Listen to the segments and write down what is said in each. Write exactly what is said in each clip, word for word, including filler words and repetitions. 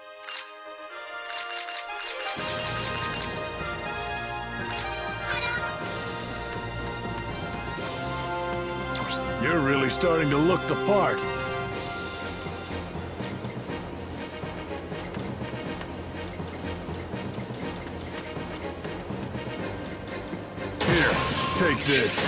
You're really starting to look the part. Here, take this.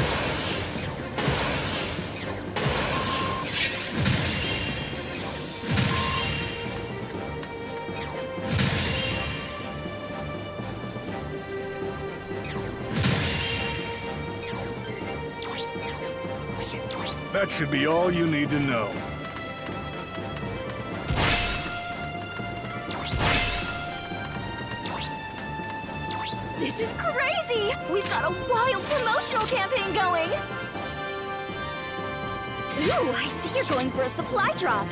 That should be all you need to know. This is crazy! We've got a wild promotional campaign going! Ooh, I see you're going for a supply drop.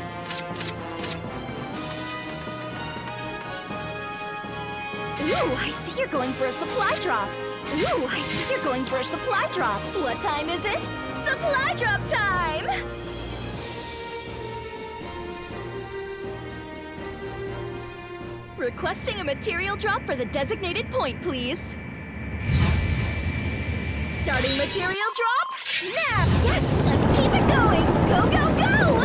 Ooh, I see you're going for a supply drop. Ooh, I see you're going for a supply drop. What time is it? Supply drop time! Requesting a material drop for the designated point, please. Starting material drop now! Yes, let's keep it going! Go, go, go!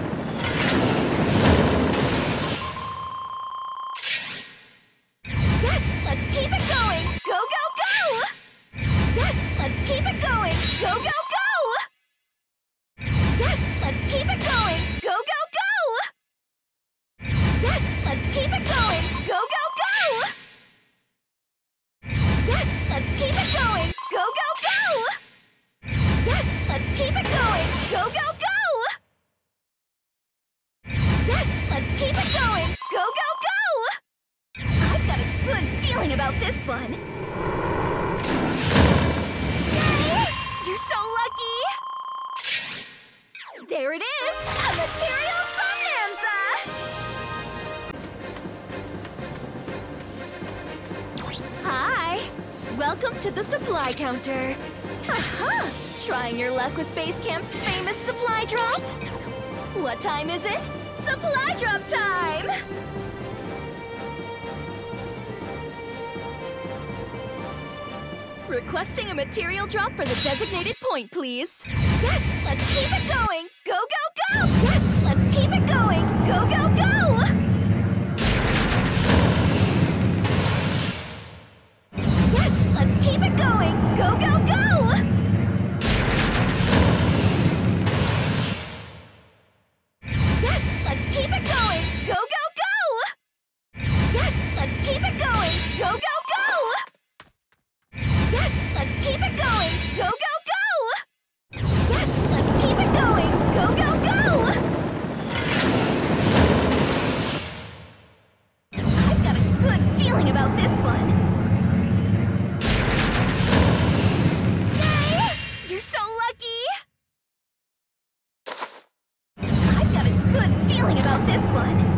Yes, let's keep it going! Go, go, go! Yes, let's keep it going! Go, go, go! Yes, let's keep it going! Go, go, go! Yes, let's keep it going! Go, go, go! Yes, let's keep it going! Go, go, go! Yes, let's keep it going! Go, go, go! Yes, let's keep it going! Go, go, go! I've got a good feeling about this one. Yay! You're so lucky! There it is! A materials bonanza! Hi! Welcome to the supply counter. Aha! Trying your luck with Base Camp's famous supply drop? What time is it? Supply drop time! Requesting a material drop for the designated point, please. Yes, let's keep it going! Go, go, go! Yes, let's keep it going! Go, go, go! Yes, let's keep it going! Go, go, go! Yes, let's keep it going! Go, go, go! Yes, let's keep it going! Go, go, go! Yes, let's keep it going! Go, go, go! Yes, let's keep it going! Go, go, go! I've got a good feeling about this one. Yay! You're so lucky! I've got a good feeling about this one.